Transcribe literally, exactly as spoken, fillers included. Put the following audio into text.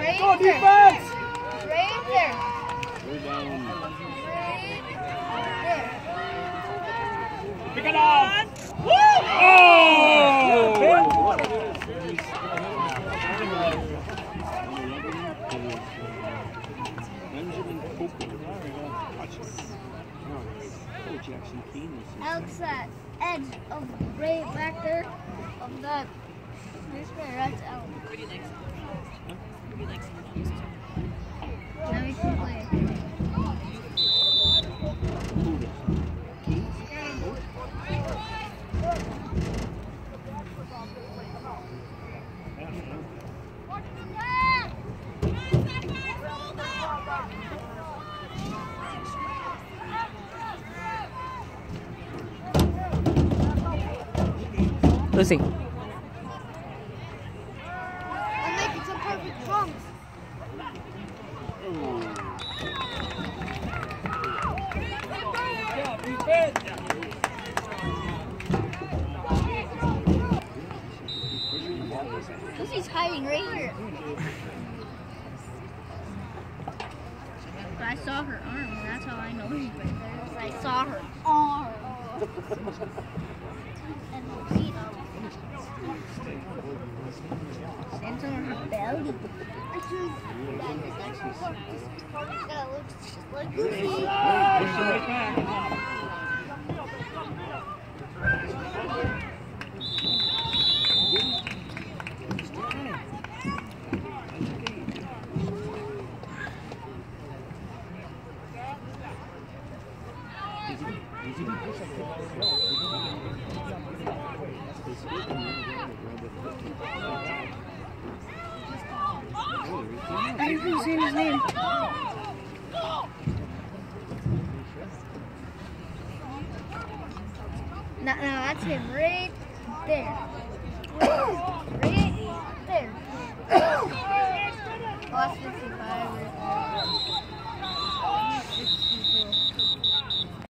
Right Go there. defense! Right there. We're down. Right there. Pick it up! Oh! Benjamin Cooper. Oh, Jackson Keenan. Alex, that edge of right back there of that. This guy, that's out. Now we can play. Lucy. I'm making some perfect drums. Lucy's hiding right here. But I saw her arm, and that's how I know she's right there. 'Cause I saw her arm. And her feet. Stands on her belly. That looks just like Lucy. I didn't say his name. No, no, that's him right there. Right there. Oh, that's fifty-five.